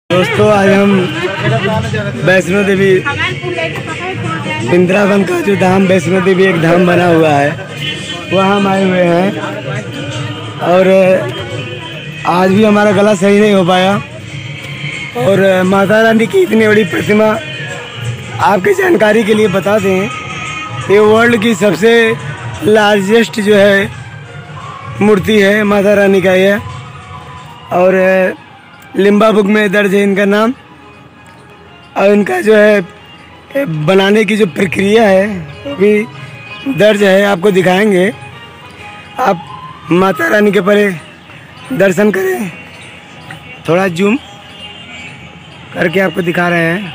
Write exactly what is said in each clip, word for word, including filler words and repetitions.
दोस्तों आज हम वैष्णो देवी वृंदावन का जो धाम वैष्णो देवी एक धाम बना हुआ है वहाँ हम आए हुए हैं। और आज भी हमारा गला सही नहीं हो पाया। और माता रानी की इतनी बड़ी प्रतिमा आपकी जानकारी के लिए बता दें, ये वर्ल्ड की सबसे लार्जेस्ट जो है मूर्ति है माता रानी का ये। और लिम्बा बुक में दर्ज है इनका नाम। और इनका जो है बनाने की जो प्रक्रिया है वो भी दर्ज है, आपको दिखाएंगे। आप माता रानी के परे दर्शन करें, थोड़ा जूम करके आपको दिखा रहे हैं।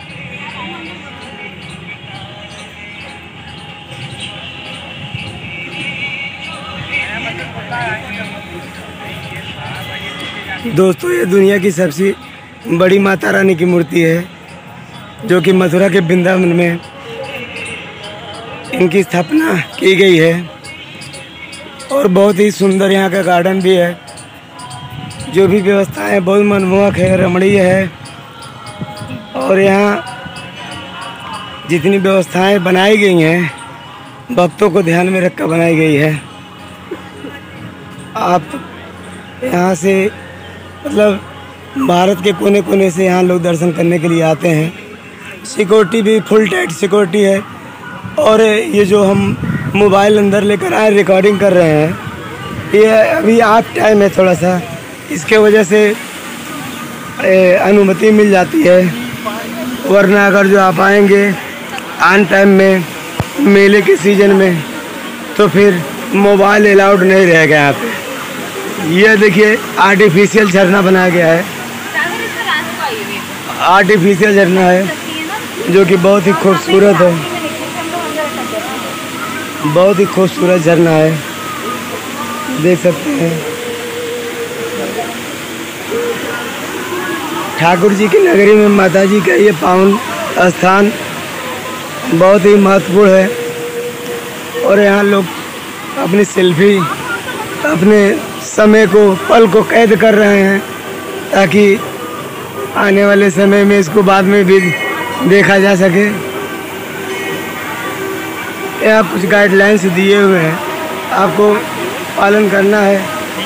दोस्तों ये दुनिया की सबसे बड़ी माता रानी की मूर्ति है जो कि मथुरा के वृंदावन में इनकी स्थापना की गई है। और बहुत ही सुंदर यहाँ का गार्डन भी है, जो भी व्यवस्थाएं बहुत मनमोहक है, रमणीय है। और यहाँ जितनी व्यवस्थाएं बनाई गई हैं भक्तों को ध्यान में रखकर बनाई गई है। आप यहाँ से मतलब भारत के कोने कोने से यहाँ लोग दर्शन करने के लिए आते हैं। सिक्योरिटी भी फुल टाइट सिक्योरिटी है। और ये जो हम मोबाइल अंदर लेकर आए रिकॉर्डिंग कर रहे हैं, ये अभी ऑफ टाइम है थोड़ा सा, इसके वजह से अनुमति मिल जाती है। वरना अगर जो आप आएंगे ऑन टाइम में मेले के सीजन में तो फिर मोबाइल अलाउड नहीं रहेगा यहाँ पे। ये देखिए आर्टिफिशियल झरना बनाया गया है, आर्टिफिशियल झरना है जो कि बहुत ही खूबसूरत है, बहुत ही खूबसूरत झरना है, देख सकते हैं। ठाकुर जी की नगरी में माता जी का ये पावन स्थान बहुत ही महत्वपूर्ण है। और यहाँ लोग अपनी सेल्फी, अपने समय को, पल को कैद कर रहे हैं ताकि आने वाले समय में इसको बाद में भी देखा जा सके। यहाँ कुछ गाइडलाइंस दिए हुए हैं, आपको पालन करना है।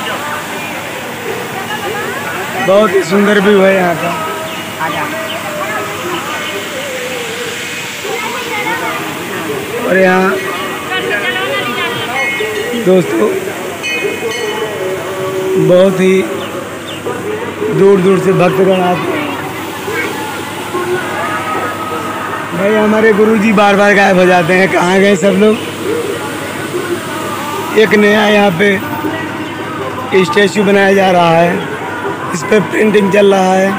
बहुत ही सुंदर व्यू है यहाँ का। और यहाँ दोस्तों बहुत ही दूर दूर से भक्तगण आते हैं। भाई हमारे गुरुजी बार बार गायब हो जाते हैं, कहाँ गए सब लोग। एक नया यहाँ पे स्टैचू बनाया जा रहा है, इस पर प्रिंटिंग चल रहा है।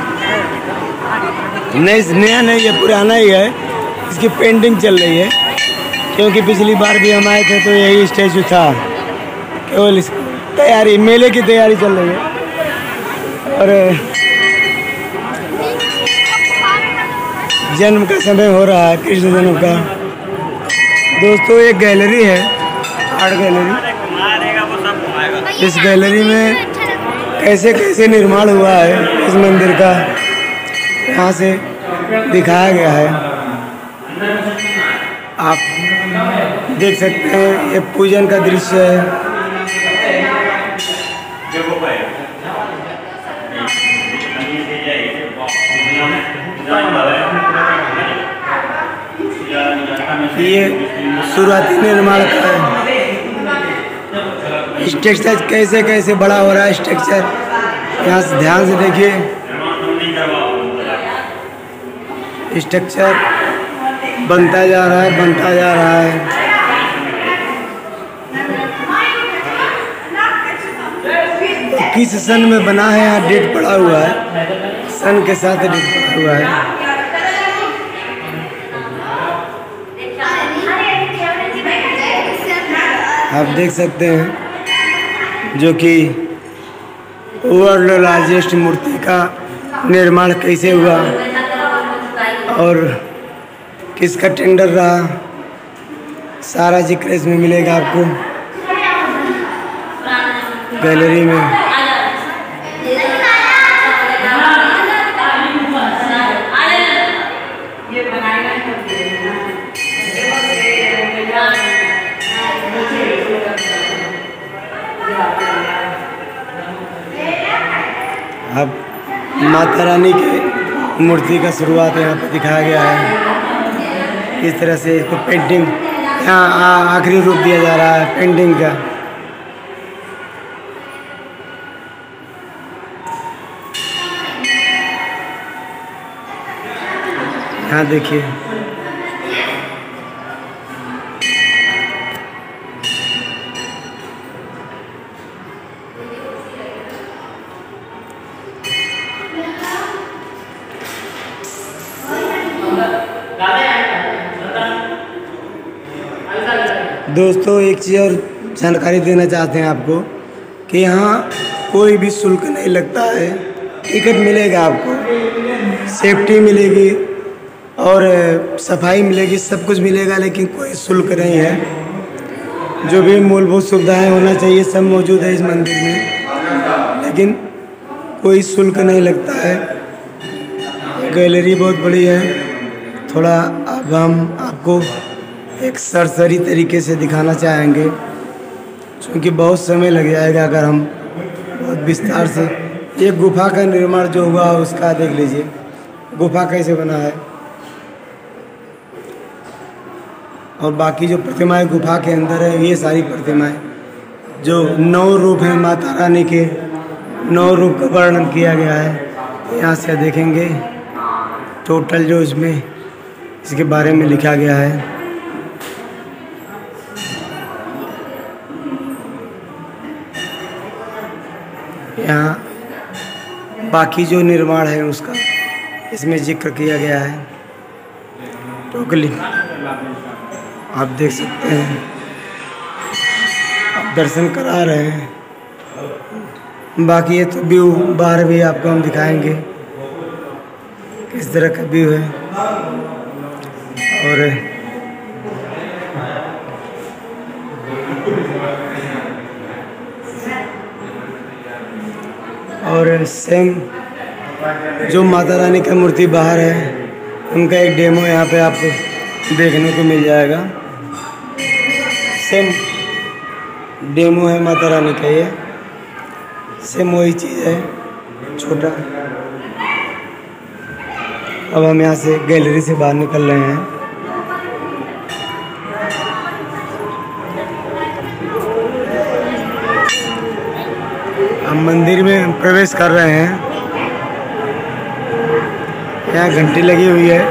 नहीं नया नहीं, ये पुराना ही है, इसकी पेंटिंग चल रही है। क्योंकि पिछली बार भी हम आए थे तो यही स्टैचू था, केवल इस तैयारी, मेले की तैयारी चल रही है। और जन्म का समय हो रहा है, कृष्ण जन्म का। दोस्तों एक गैलरी है, आर्ट गैलरी। इस गैलरी में कैसे कैसे निर्माण हुआ है इस मंदिर का, यहाँ से दिखाया गया है। आप देख सकते हैं, ये पूजन का दृश्य है। ये शुरुआती निर्माण का है। स्ट्रक्चर कैसे कैसे बड़ा हो रहा है, स्ट्रक्चर यहाँ से ध्यान से देखिए। स्ट्रक्चर बनता जा रहा है, बनता जा रहा है। किस सन में बना है यहाँ डेट पड़ा हुआ है, सन के साथ डेट पड़ा हुआ है। आप देख सकते हैं जो कि वर्ल्ड लार्जेस्ट मूर्ति का निर्माण कैसे हुआ और किसका टेंडर रहा, सारा जिक्र इसमें मिलेगा आपको गैलरी में। माता रानी की मूर्ति का शुरुआत यहाँ पर दिखाया गया है। इस तरह से इसको पेंटिंग यहाँ आखिरी रूप दिया जा रहा है पेंटिंग का। यहाँ देखिए दोस्तों, एक चीज़ और जानकारी देना चाहते हैं आपको कि यहाँ कोई भी शुल्क नहीं लगता है। टिकट मिलेगा आपको, सेफ्टी मिलेगी और सफाई मिलेगी, सब कुछ मिलेगा, लेकिन कोई शुल्क नहीं है। जो भी मूलभूत सुविधाएं होना चाहिए सब मौजूद है इस मंदिर में, लेकिन कोई शुल्क नहीं लगता है। गैलरी बहुत बड़ी है। थोड़ा अब हम आपको एक सरसरी तरीके से दिखाना चाहेंगे, क्योंकि बहुत समय लग जाएगा अगर हम बहुत विस्तार से। एक गुफा का निर्माण जो हुआ उसका देख लीजिए, गुफा कैसे बना है, और बाकी जो प्रतिमाएं गुफा के अंदर है ये सारी प्रतिमाएं जो नौ रूप हैं माता रानी के, नौ रूप का वर्णन किया गया है। यहाँ से देखेंगे टोटल जो इसमें इसके बारे में लिखा गया है। यहाँ बाकी जो निर्माण है उसका इसमें जिक्र किया गया है। टोकली आप देख सकते हैं, आप दर्शन करा रहे हैं। बाकी ये तो व्यू बाहर भी आपको हम दिखाएंगे किस तरह का व्यू है। और और सेम जो माता रानी का मूर्ति बाहर है उनका एक डेमो यहाँ पे आपको देखने को मिल जाएगा। सेम डेमो है माता रानी का, ये सेम वही चीज़ है, छोटा। अब हम यहाँ से गैलरी से बाहर निकल रहे हैं। हम मंदिर में प्रवेश कर रहे हैं। यहाँ घंटी लगी हुई है,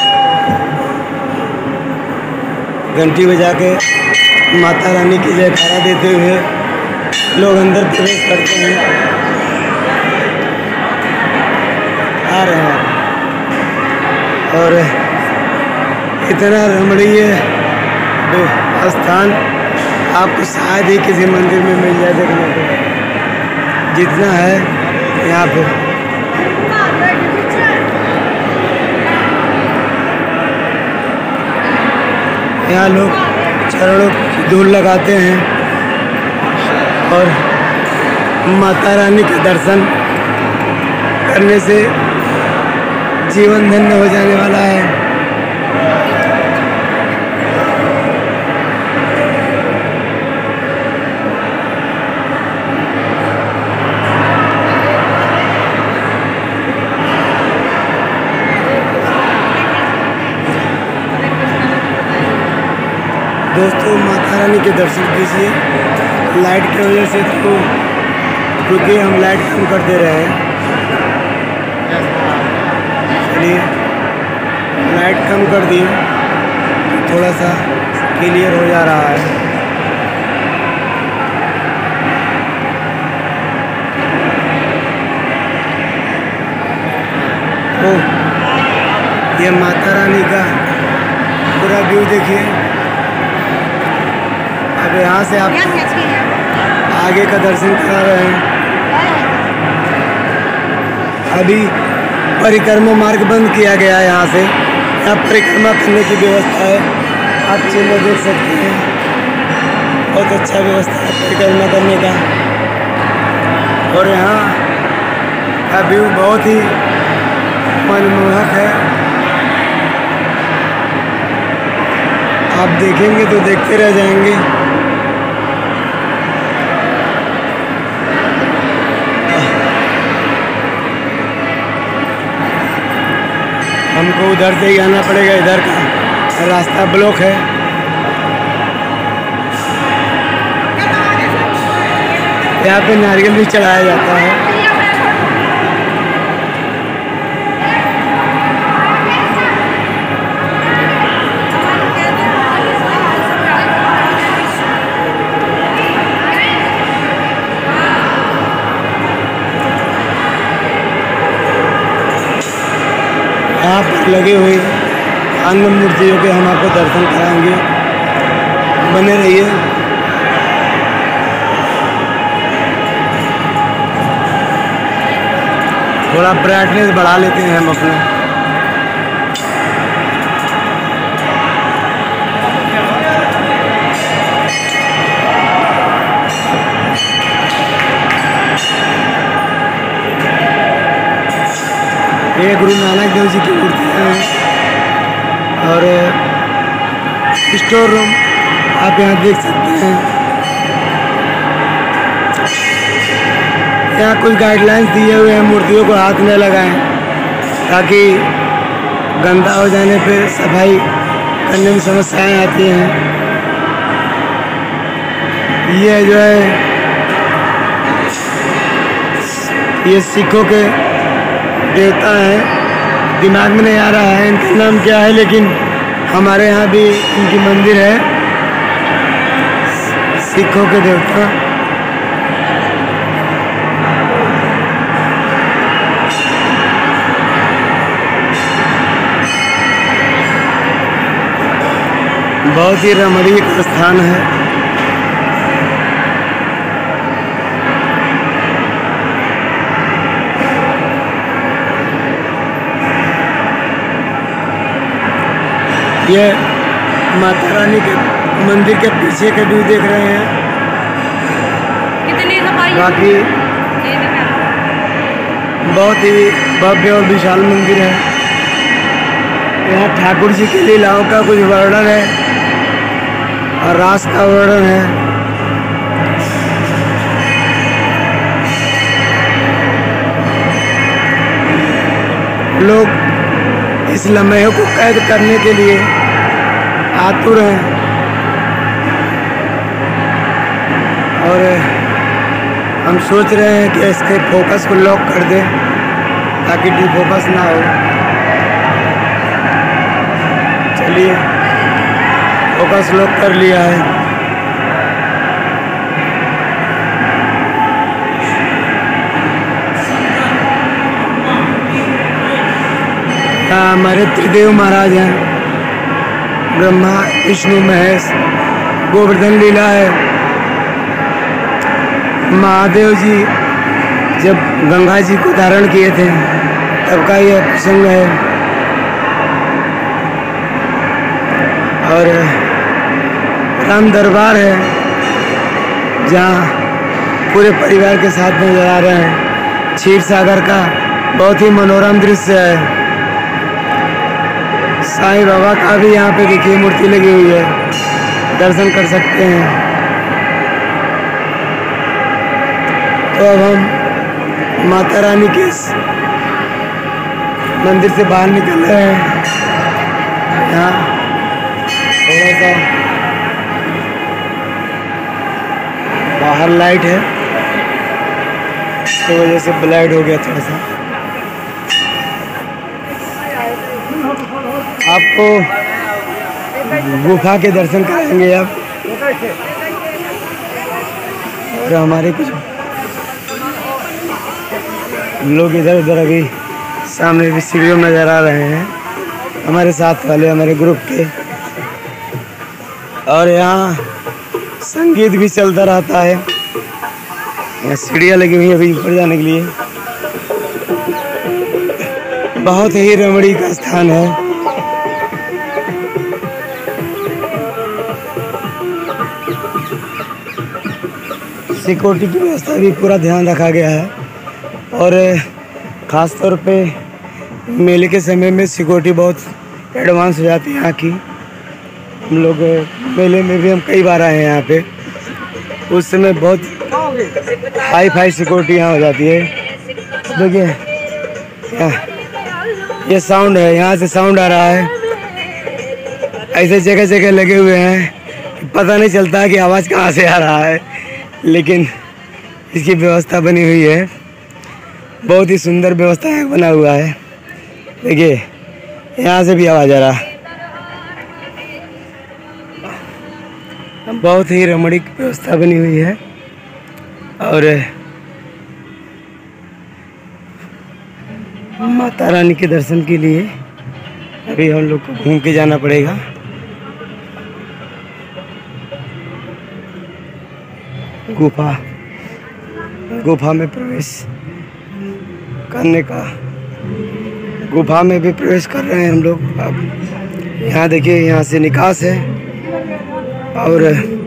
घंटी बजा के माता रानी की जयकारा देते हुए लोग अंदर प्रवेश करते हैं, आ रहे हैं। और इतना रमणीय स्थान आपको शायद ही किसी मंदिर में मिल जाए देखने को जितना है यहाँ पे। यहाँ लोग चरणों की धूल लगाते हैं और माता रानी के दर्शन करने से जीवन धन्य हो जाने वाला है। दोस्तों, माता रानी के दर्शन कीजिए। लाइट की वजह से तो क्योंकि हम लाइट कम कर दे रहे हैं, चलिए लाइट कम कर दिए तो थोड़ा सा क्लियर हो जा रहा है। तो ये माता रानी का पूरा व्यू देखिए। अब यहाँ से आप आगे का दर्शन करा रहे हैं। अभी परिक्रमा मार्ग बंद किया गया है, यहाँ से यहाँ परिक्रमा करने की व्यवस्था है। आप चिन्ह देख सकते हैं, बहुत अच्छा व्यवस्था है परिक्रमा करने का। और यहाँ का व्यू बहुत ही मनमोहक है। आप देखेंगे तो देखते रह जाएंगे। हमको उधर से ही आना पड़ेगा, इधर का रास्ता ब्लॉक है। यहाँ पे नारियल भी चढ़ाया जाता है। यहाँ पर लगी हुई अन्य मूर्तियों के हम आपको दर्शन कराएंगे, बने रहिए। थोड़ा ब्राइटनेस बढ़ा लेते हैं हम अपना। ये गुरु नानक देव जी की मूर्तियाँ हैं और स्टोर रूम आप यहाँ देख सकते हैं। यहाँ कुछ गाइडलाइंस दिए हुए हैं, मूर्तियों को हाथ में लगाएं ताकि गंदा हो जाने पे सफाई करने में समस्याएं आती हैं। ये जो है ये सिखों के देवता हैं, दिमाग में नहीं आ रहा है इनका नाम क्या है, लेकिन हमारे यहाँ भी इनकी मंदिर है, सिखों के देवता। बहुत ही रमणीय स्थान है। ये माता रानी के मंदिर के पीछे के व्यू देख रहे हैं। कितनी सफाई बाकी बहुत ही भव्य और विशाल मंदिर है। यहाँ ठाकुर जी की लीलाओं का कुछ वर्णन है और रास का वर्णन है। लोग इस लम्हे को कैद करने के लिए आतुर हैं और हम सोच रहे हैं कि इसके फोकस को लॉक कर दें ताकि डिफोकस ना हो। चलिए, फोकस लॉक कर लिया है। यहाँ हमारे त्रिदेव महाराज हैं, ब्रह्मा विष्णु महेश। गोवर्धन लीला है। महादेव जी जब गंगा जी को धारण किए थे तब का यह प्रसंग है। और राम दरबार है जहाँ पूरे परिवार के साथ नजर आ रहे हैं। क्षीर सागर का बहुत ही मनोरम दृश्य है। साईं बाबा का भी यहाँ पे देखिए मूर्ति लगी हुई है, दर्शन कर सकते हैं। तो अब हम माता रानी के मंदिर से बाहर निकल रहे हैं। यहाँ थोड़ा सा बाहर लाइट है तो वजह से ब्लाइट हो गया थोड़ा सा। आपको गुफा के दर्शन कराएंगे अब। और हमारे कुछ लोग इधर उधर अभी सामने भी सीढ़ियों में नजर आ रहे हैं, हमारे साथ वाले हमारे ग्रुप के। और यहाँ संगीत भी चलता रहता है। यहाँ सीढ़ियाँ लगी हुई है अभी ऊपर जाने के लिए। बहुत ही रमणीय का स्थान है। सिक्योरिटी की व्यवस्था भी पूरा ध्यान रखा गया है और ख़ास तौर पे मेले के समय में सिक्योरिटी बहुत एडवांस हो जाती है यहाँ की। हम लोग मेले में भी हम कई बार आए हैं यहाँ पे, उस समय बहुत हाई फाई सिक्योरिटी यहाँ हो जाती है। देखिए यहाँ ये साउंड है, यहाँ से साउंड आ रहा है। ऐसे जगह जगह लगे हुए हैं, पता नहीं चलता कि आवाज़ कहाँ से आ रहा है, लेकिन इसकी व्यवस्था बनी हुई है। बहुत ही सुंदर व्यवस्था है, बना हुआ है। देखिए यहाँ से भी आवाज़ आ रहा है। बहुत ही रमणीक व्यवस्था बनी हुई है। और माता रानी के दर्शन के लिए अभी हम लोग को घूम के जाना पड़ेगा। गुफा गुफा में प्रवेश करने का गुफा में भी प्रवेश कर रहे हैं हम लोग। अब यहाँ देखिए, यहाँ से निकास है और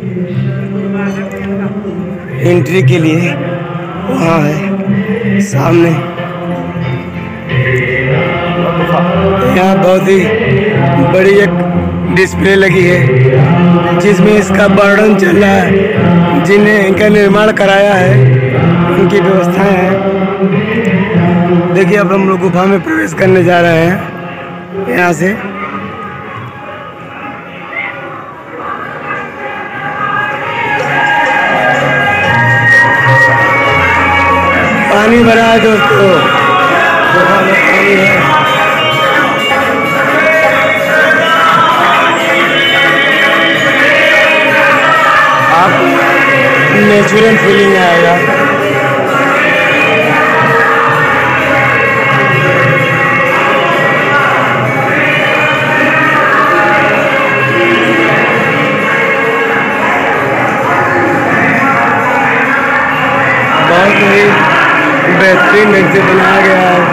एंट्री के लिए वहाँ है सामने। यहाँ बहुत ही बड़ी एक डिस्प्ले लगी है जिसमें इसका वर्णन चल रहा है। जिन्हें इनका निर्माण कराया है उनकी व्यवस्थाएं हैं। देखिए अब हम लोग गुफा में प्रवेश करने जा रहे हैं। यहाँ से पानी भरा है दोस्तों, गुफा में पानी है। आप नेचुरल फीलिंग आएगा। बहुत ही बेहतरीन ढंग से बनाया गया है।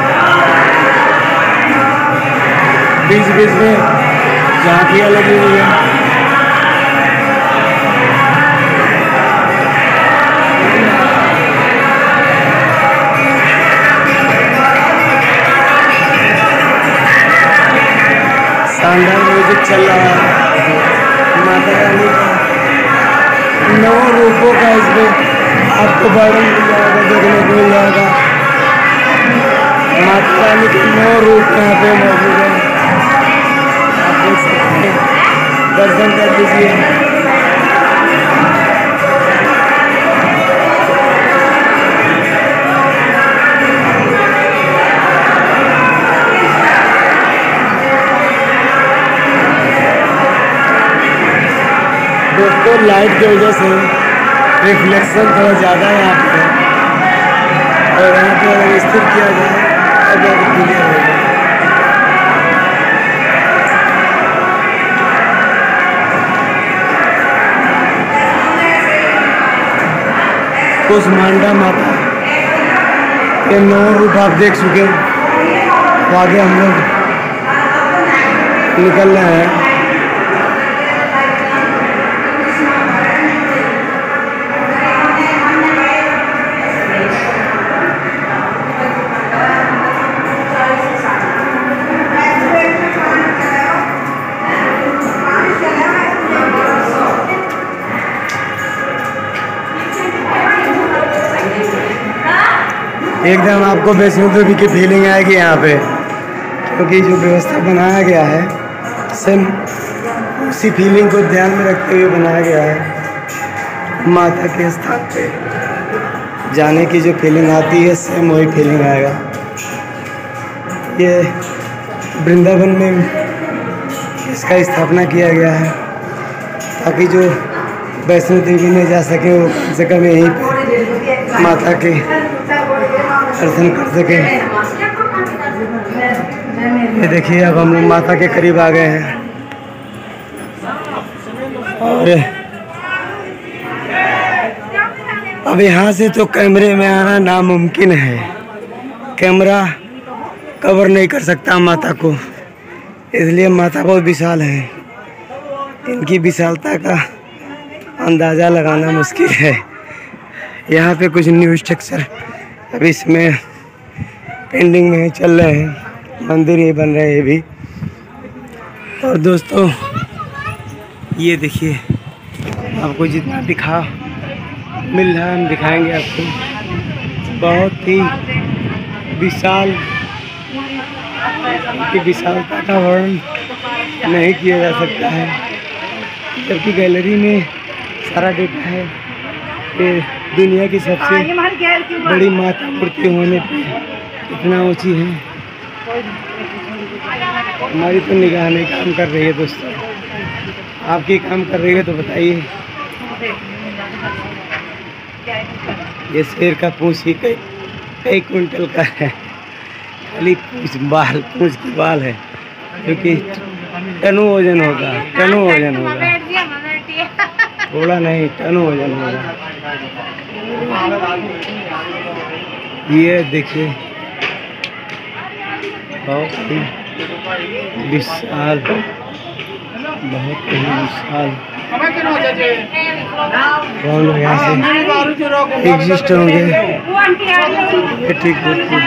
बीच बीच में झांकियाँ लगी हुई है। शानदार म्यूजिक चल रहा है। माता रानी का नौ रूपों का इसमें आपको वर्णन मिल जाएगा, देखने को मिल जाएगा। माता रानी के नौ रूप यहाँ पे मौजूद है, आप देख सकते हैं। दर्शन कर लीजिए। दोस्तों लाइट की वजह से रिफ्लेक्शन थोड़ा ज़्यादा है यहाँ पे, और यहाँ पे अगर स्थिर किया जाए तब ज़्यादा क्लियर होगा। कुसमांडा माता के नौ रूप आप देख चुके। आगे हम लोग निकल रहे हैं। एकदम आपको वैष्णो देवी की फीलिंग आएगी यहाँ पे, क्योंकि जो व्यवस्था बनाया गया है सेम उसी फीलिंग को ध्यान में रखते हुए बनाया गया है। माता के स्थान पे जाने की जो फीलिंग आती है सेम वही फीलिंग आएगा। ये वृंदावन में इसका स्थापना किया गया है ताकि जो वैष्णो देवी में जा सके वो कम से कम यहीं पे माता के दर्शन कर सके। ये देखिए अब हम लोग माता के करीब आ गए हैं और अब यहाँ से तो कैमरे में आना नामुमकिन है। कैमरा कवर नहीं कर सकता माता को, इसलिए माता बहुत विशाल है। इनकी विशालता का अंदाज़ा लगाना मुश्किल है। यहाँ पे कुछ न्यू स्ट्रक्चर अभी इसमें पेंडिंग में चल रहे हैं, मंदिर ही बन रहे हैं भी। और दोस्तों ये देखिए, आपको जितना दिखा मिल रहा है हम दिखाएंगे आपको। बहुत ही विशाल कि विशालता का वर्णन नहीं किया जा सकता है, जबकि गैलरी में सारा डेटा है कि दुनिया की सबसे बड़ी माता मूर्ति होने पे इतना ऊंची है। हमारी तो निगाह नहीं काम कर रही है दोस्तों, आपकी काम कर रही है तो बताइए। ये शेर का पूंछ ही कई कई कुंटल का है, खाली पूंछ बाल पूंछ की बाल है, क्योंकि टनों वजन होगा, टनों वजन होगा, थोड़ा नहीं टनों वजन होगा। ये देखिए बहुत ही विशाल, बहुत ही विशाल। हम लोग यहाँ से एग्जिस्ट होंगे। ठीक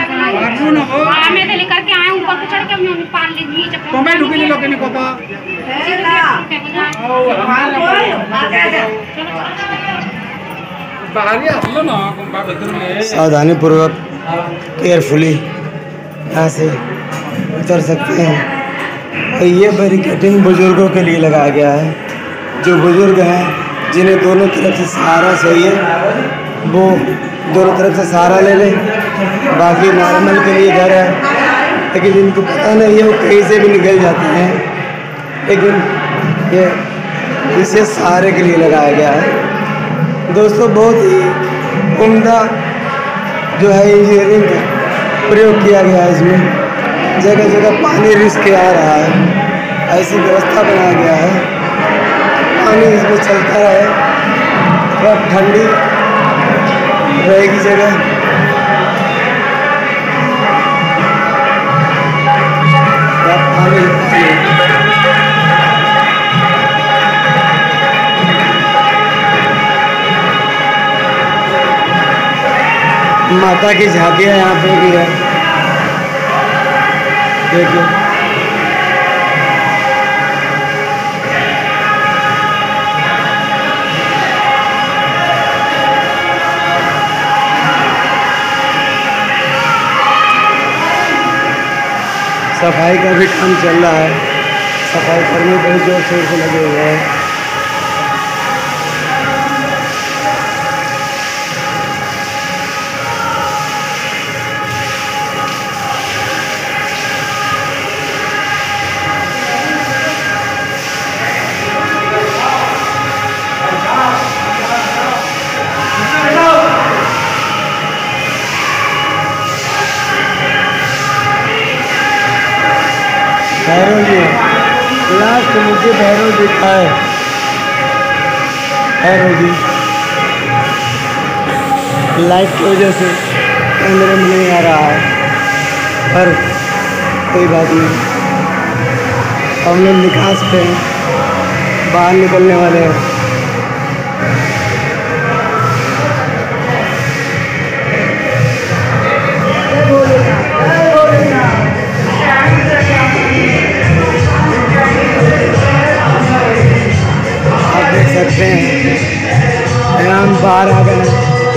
सावधानी पूर्वक केयरफुली यहाँ से उतर सकते हैं। और ये बैरिकेडिंग बुजुर्गों के लिए लगाया गया है, जो बुजुर्ग हैं जिन्हें दोनों तरफ से सहारा चाहिए वो दोनों तरफ से सहारा ले लें। बाकी नॉर्मल के लिए घर है, लेकिन जिनको पता नहीं है वो कहीं से भी निकल जाते हैं, लेकिन ये विशेष सहारे के लिए लगाया गया है। दोस्तों बहुत ही उम्दा जो है इंजीनियरिंग का प्रयोग किया गया है इसमें। जगह जगह पानी रिस्क आ रहा है, ऐसी व्यवस्था बनाया गया है पानी इसमें चलता रहे, थोड़ा ठंडी रहेगी जगह। पानी माता की झांकियाँ यहाँ पे भी है, देखिए। सफाई का भी काम चल रहा है, सफाई कर्मी बहुत जोर शोर से लगे हुए हैं। भैरव जी लास्ट मुझे भैरव दिखा है, भैरव जी लाइट की वजह से कैमरे में नहीं आ रहा है, पर कोई बात नहीं। हम लोग निकास पे बाहर निकलने वाले हैं। सकते हैं हम बाहर आ गए,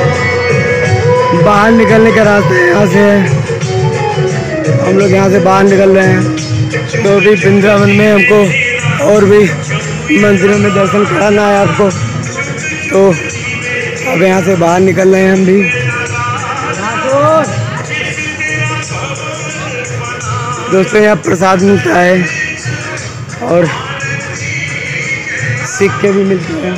बाहर निकलने का रास्ता यहाँ से है। हम लोग यहाँ से बाहर निकल रहे हैं, क्योंकि वृंदावन में हमको और भी मंदिरों में दर्शन कराना है आपको, तो अब यहाँ से बाहर निकल रहे हैं हम भी। दोस्तों यहाँ प्रसाद मिलता है और सिक्के भी मिलते हैं।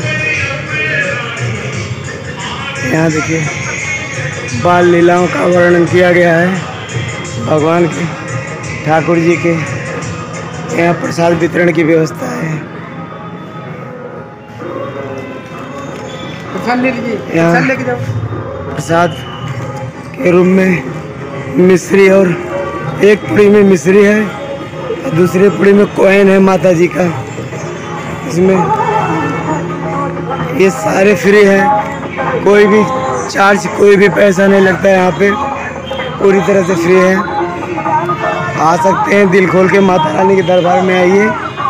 यहाँ देखिए बाल लीलाओं का वर्णन किया गया है भगवान के, ठाकुर जी के। यहाँ प्रसाद वितरण की व्यवस्था है। यहाँ प्रसाद के रूम में मिश्री, और एक पुड़ी में मिश्री है और दूसरे पुड़ी में कॉइन है माता जी का। इसमें ये सारे फ्री है, कोई भी चार्ज कोई भी पैसा नहीं लगता है, यहाँ पे पूरी तरह से फ्री है। आ सकते हैं, दिल खोल के माता रानी के दरबार में आइए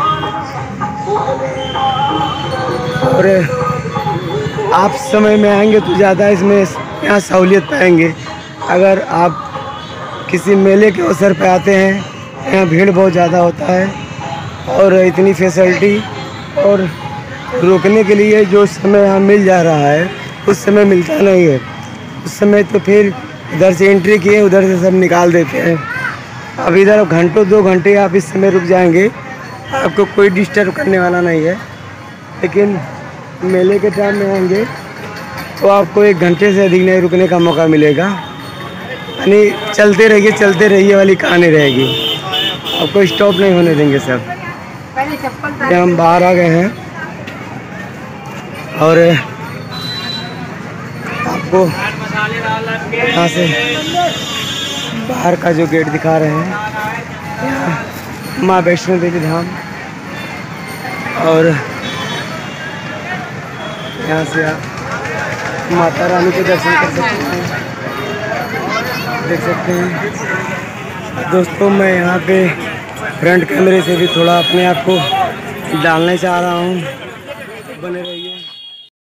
और आप समय में आएंगे तो ज़्यादा इसमें यहाँ सहूलियत पाएंगे। अगर आप किसी मेले के अवसर पर आते हैं यहाँ भीड़ बहुत ज़्यादा होता है और इतनी फैसिलिटी और रुकने के लिए जो समय यहाँ मिल जा रहा है उस समय मिलता नहीं है। उस समय तो फिर इधर से एंट्री किए उधर से सब निकाल देते हैं। अब इधर घंटों दो घंटे आप इस समय रुक जाएंगे, आपको कोई डिस्टर्ब करने वाला नहीं है। लेकिन मेले के टाइम में आएंगे तो आपको एक घंटे से अधिक नहीं रुकने का मौका मिलेगा। यानी चलते रहिए चलते रहिए वाली कहानी रहेगी, आपको स्टॉप नहीं होने देंगे सब। ये हम बाहर आ गए हैं और आपको यहाँ से बाहर का जो गेट दिखा रहे हैं, यहाँ माँ वैष्णो देवी धाम, और यहाँ से आप माता रानी के दर्शन कर सकते हैं, देख सकते हैं। दोस्तों मैं यहाँ पे फ्रंट कैमरे से भी थोड़ा अपने आप को डालने चाह रहा हूँ, बने रहिए।